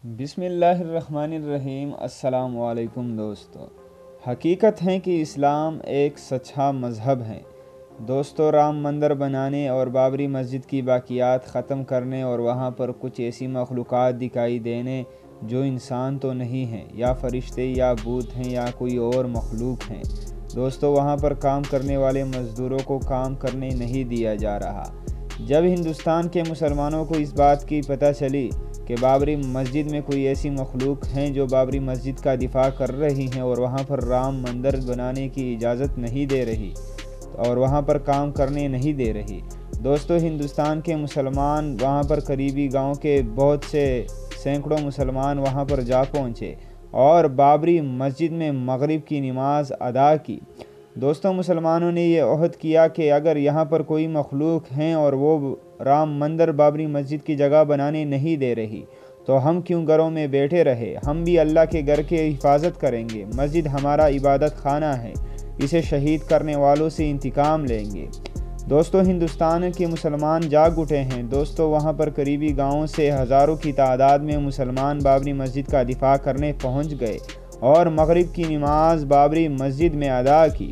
بسم اللہ الرحمن الرحیم۔ السلام علیکم دوستو۔ حقیقت ہے کہ اسلام ایک سچا مذہب ہے دوستو۔ رام مندر بنانے اور بابری مسجد کی باقیات ختم کرنے اور وہاں پر کچھ ایسی مخلوقات دکھائی دینے جو انسان تو نہیں ہیں، یا فرشتے یا بت ہیں یا کوئی اور مخلوق ہیں دوستو، وہاں پر کام کرنے والے مزدوروں کو کام کرنے نہیں دیا جا رہا۔ جب ہندوستان کے مسلمانوں کو اس بات کی پتہ چلی کہ بابری مسجد میں کوئی ایسی مخلوق ہیں جو بابری مسجد کا دفاع کر رہی ہیں اور وہاں پر رام مندر بنانے کی اجازت نہیں دے رہی اور وہاں پر کام کرنے نہیں دے رہی دوستو، ہندوستان کے مسلمان وہاں پر قریبی گاؤں کے بہت سے سینکڑوں مسلمان وہاں پر جا پہنچے اور بابری مسجد میں مغرب کی نماز ادا کی دوستو۔ مسلمانوں نے یہ عہد کیا کہ اگر یہاں پر کوئی مخلوق ہیں اور وہ رام مندر بابری مسجد کی جگہ بنانے نہیں دے رہی تو ہم کیوں گھروں میں بیٹھے رہے، ہم بھی اللہ کے گھر کی حفاظت کریں گے۔ مسجد ہمارا عبادت خانہ ہے، اسے شہید کرنے والوں سے انتقام لیں گے دوستو۔ ہندوستان کے مسلمان جاگ اٹھے ہیں دوستو، وہاں پر قریبی گاؤں سے ہزاروں کی تعداد میں مسلمان بابری مسجد کا دفاع کرنے پہنچ گئے اور مغرب کی نماز بابری مسجد میں ادا کی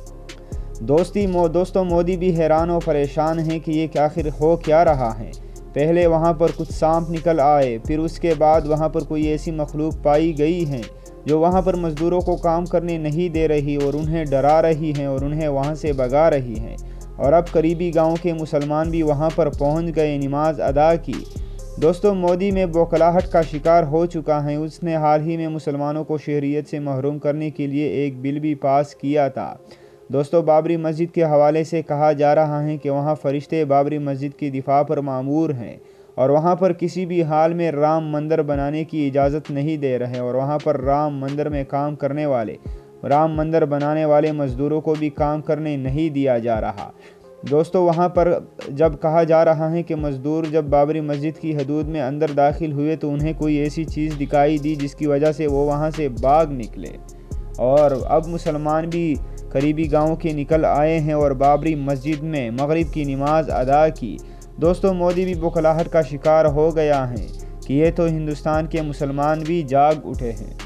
دوستو۔ مودی بھی حیران و پریشان ہیں کہ یہ آخر ہو کیا رہا ہے۔ پہلے وہاں پر کچھ سانپ نکل آئے، پھر اس کے بعد وہاں پر کوئی ایسی مخلوق پائی گئی ہیں جو وہاں پر مزدوروں کو کام کرنے نہیں دے رہی اور انہیں ڈرا رہی ہیں اور انہیں وہاں سے بھگا رہی ہیں، اور اب قریبی گاؤں کے مسلمان بھی وہاں پر پہنچ گئے، نماز ادا کی دوستو۔ مودی میں بوکھلاہٹ کا شکار ہو چکا ہے۔ اس نے حال ہی میں مسلمانوں کو شہریت سے محروم کرنے کے لیے ایک بل بھی پاس کیا تھا دوستو۔ بابری مسجد کے حوالے سے کہا جا رہا ہے کہ وہاں فرشتے بابری مسجد کی دفاع پر مامور ہیں اور وہاں پر کسی بھی حال میں رام مندر بنانے کی اجازت نہیں دے رہے، اور وہاں پر رام مندر میں کام کرنے والے رام مندر بنانے والے مزدوروں کو بھی کام کرنے نہیں دیا جا رہا دوستو۔ وہاں پر جب کہا جا رہا ہے کہ مزدور جب بابری مسجد کی حدود میں اندر داخل ہوئے تو انہیں کوئی ایسی چیز دکھائی دی جس کی وجہ سے وہ وہاں سے بھاگ نکلے، اور اب مسلمان بھی قریبی گاؤں کے نکل آئے ہیں اور بابری مسجد میں مغرب کی نماز ادا کی دوستو۔ مودی بھی بوکھلاہٹ کا شکار ہو گیا ہے کہ یہ تو ہندوستان کے مسلمان بھی جاگ اٹھے ہیں۔